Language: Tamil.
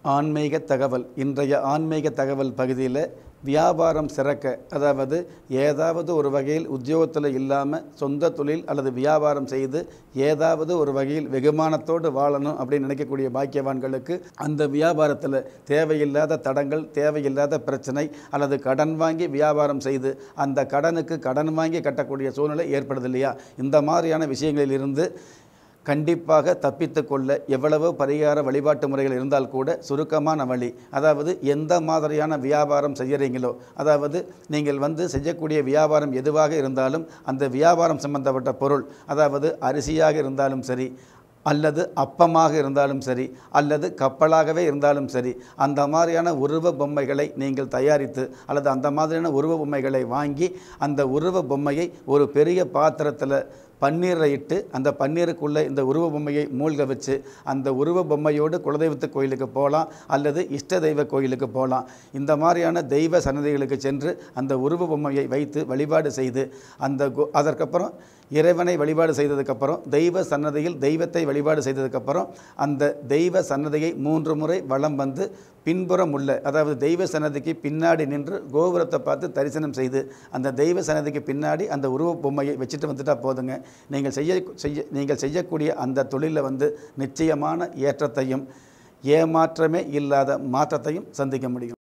ஆன்மீக தகவல். இன்றைய ஆன்மீக தகவல் பகுதியில் வியாபாரம் சிறக்க, அதாவது ஏதாவது ஒரு வகையில் உத்தியோகத்தில் இல்லாமல் சொந்த தொழில் அல்லது வியாபாரம் செய்து ஏதாவது ஒரு வகையில் வெகுமானத்தோடு வாழணும் அப்படின்னு நினைக்கக்கூடிய பாக்கியவான்களுக்கு அந்த வியாபாரத்தில் தேவையில்லாத தடங்கள், தேவையில்லாத பிரச்சனை அல்லது கடன் வாங்கி வியாபாரம் செய்து அந்த கடனுக்கு கடன் வாங்கி கட்டக்கூடிய சூழ்நிலை ஏற்படுது இல்லையா? இந்த மாதிரியான விஷயங்களிலிருந்து கண்டிப்பாக தப்பித்து கொள்ள எவ்வளவோ பரிகார வழிபாட்டு முறைகள் இருந்தால் கூட சுருக்கமான வழி, அதாவது எந்த மாதிரியான வியாபாரம் செய்கிறீங்களோ, அதாவது நீங்கள் செய்யக்கூடிய வியாபாரம் எதுவாக இருந்தாலும் அந்த வியாபாரம் சம்பந்தப்பட்ட பொருள், அதாவது அரிசியாக இருந்தாலும் சரி, அல்லது அப்பமாக இருந்தாலும் சரி, அல்லது கப்பலாகவே இருந்தாலும் சரி, அந்த மாதிரியான உருவ பொம்மைகளை நீங்கள் தயாரித்து அல்லது அந்த மாதிரியான உருவ பொம்மைகளை வாங்கி அந்த உருவ பொம்மையை ஒரு பெரிய பாத்திரத்தில் பன்னீரை இட்டு அந்த பன்னீருக்குள்ளே இந்த உருவ பொம்மையை மூழ்க வச்சு அந்த உருவ பொம்மையோடு குலதெய்வத்து கோயிலுக்கு போகலாம் அல்லது இஷ்ட தெய்வ கோயிலுக்கு போகலாம். இந்த மாதிரியான தெய்வ சன்னதிகளுக்கு சென்று அந்த உருவ பொம்மையை வைத்து வழிபாடு செய்து அதற்கப்புறம் இறைவனை வழிபாடு செய்ததுக்கப்புறம் தெய்வ சன்னதியில் தெய்வத்தை வழிபாடு செய்ததுக்கப்புறம் அந்த தெய்வ சன்னதியை 3 முறை வலம் வந்து பின்புறம் உள்ள, அதாவது தெய்வ சன்னதிக்கு பின்னாடி நின்று கோபுரத்தை பார்த்து தரிசனம் செய்து அந்த தெய்வ சன்னதிக்கு பின்னாடி அந்த உருவ பொம்மையை வச்சுட்டு வந்துட்டால் போதுங்க. நீங்கள் செய்யக்கூடிய அந்த தொழிலில் நிச்சயமான ஏற்றத்தையும் ஏமாற்றமே இல்லாத மாற்றத்தையும் சந்திக்க முடியும்.